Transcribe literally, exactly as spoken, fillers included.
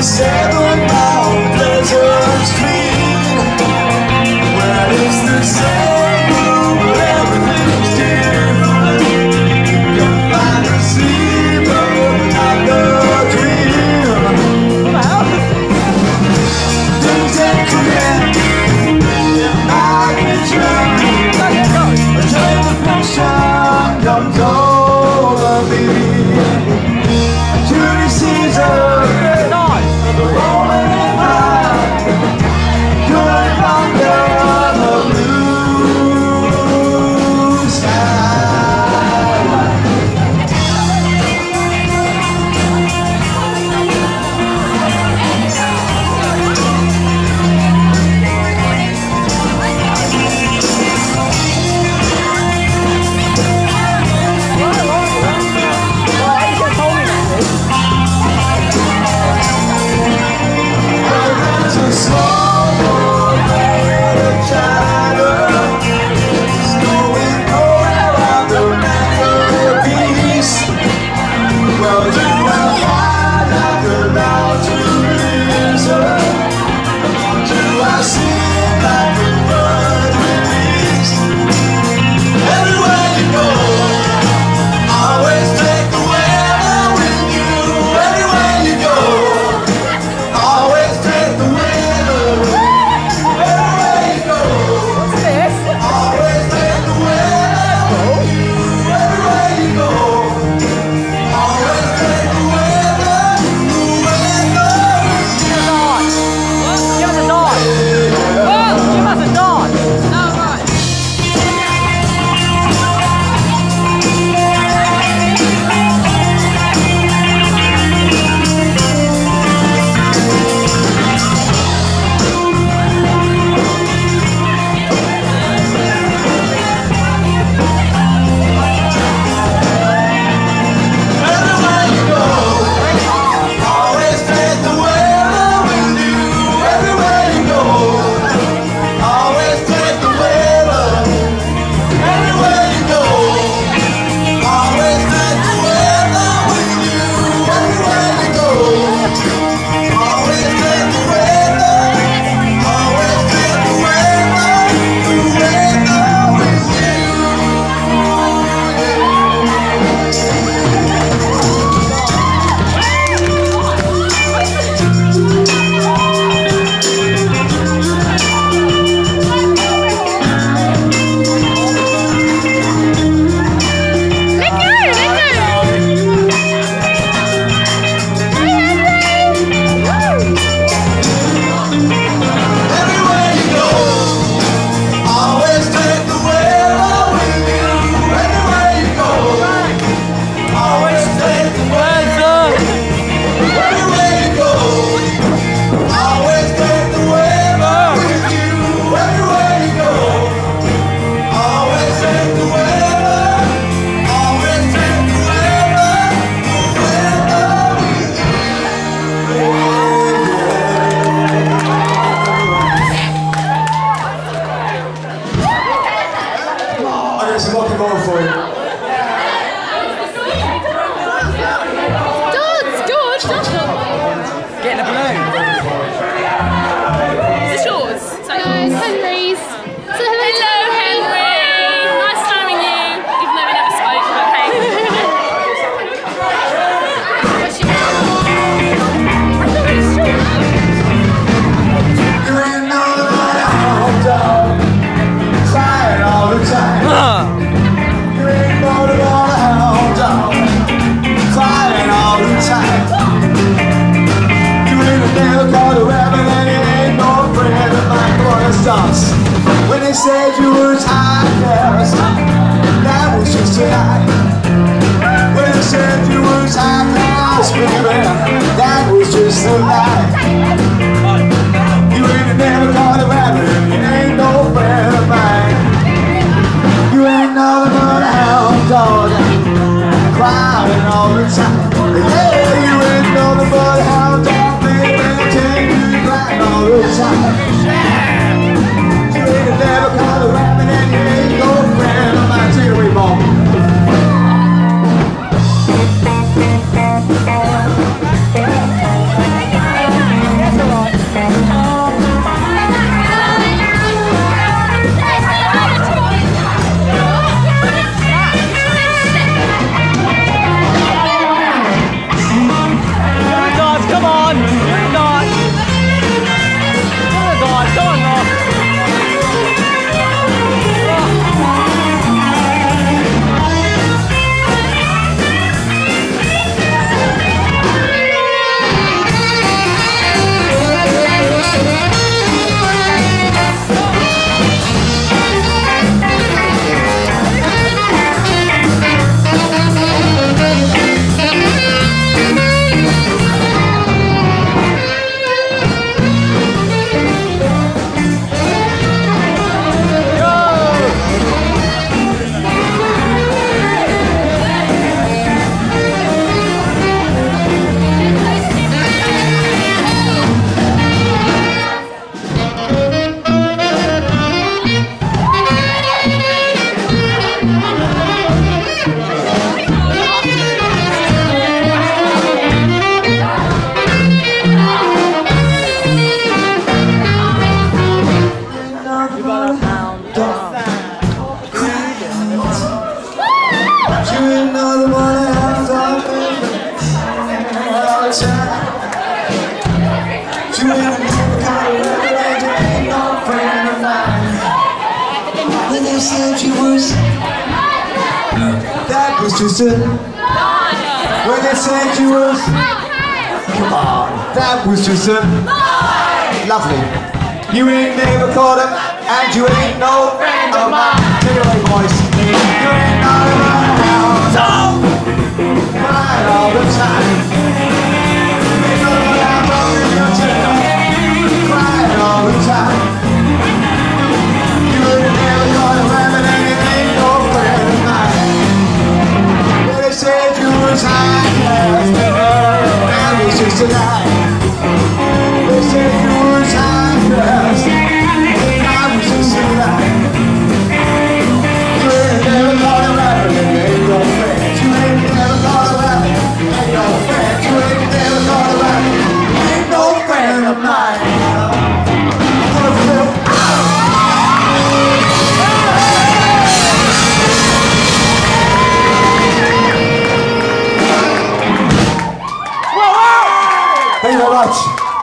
seven mile desert street, where it's the same room, but everything's different. You can find a sleeper, not the dream. Things that could end in my kitchen, until the passion comes over me. Judy Caesar, the Roman Empire, good under the blue sky. There's a small world made of China, it's going around the mantelpiece. Well, do I fly like a mountain lizard, or do I sing like a bird released? Everywhere you go, always take the weather with you. Everywhere you go, always take the weather. Everywhere you go, always take the weather with you. Everywhere you go, always take the weather, the weather with you. Give us a dog. Give us a dog. Everywhere you go, always take the weather with you. Everywhere you go, always take the weather. Everywhere you go, always take the weather with you. Everywhere you go, always take the weather. Always take the weather, the weather with you. Everywhere you go, always take the weather with you. Everywhere you go, always take the weather. Everywhere you go, always take the weather with you. Everywhere you go, always take the weather. Always take the weather, the weather with you. I got some rock and roll for you. George, George, Joshua. Getting a balloon. Is this yours? No, it's Henry's. So hello, Henry. Nice knowing you, even though we never spoke, but hey. You ain't know about a hound dog, crying all the time. You ain't know about a hound dog, crying all the time. You ain't never caught a rabbit and you ain't no friend of my corner stumps. When they said you was high class, that was just a lie. When they said you was high class, baby, that was just a lie. You ain't never caught a rabbit and you ain't no friend of mine. You ain't nothing but a hound dog, crying all the time. Yeah, you ain't nothing but a hound dog, baby, telling you you're crying all the time. You ain't never caught a rabbit and you ain't no friend of mine. Take it away, Bob. said you was, that was just a. When they said you was, come on, that was just a. Lovely. You ain't never caught him, and you ain't no friend of mine. Take it away, boys. You ain't not around, so crying all the time. You ain't no around in your tail, crying all the time. You ain't never caught him, and you ain't no friend of mine. When they said you was high class, that was just a lie. They said you was high class, that was just a lie. You ain't never caught a rapper, and you ain't no friend. You ain't never caught a rapper, ain't no friend. You ain't never caught a rapper, ain't no friend of mine. I'm gonna feel. Thank you very much.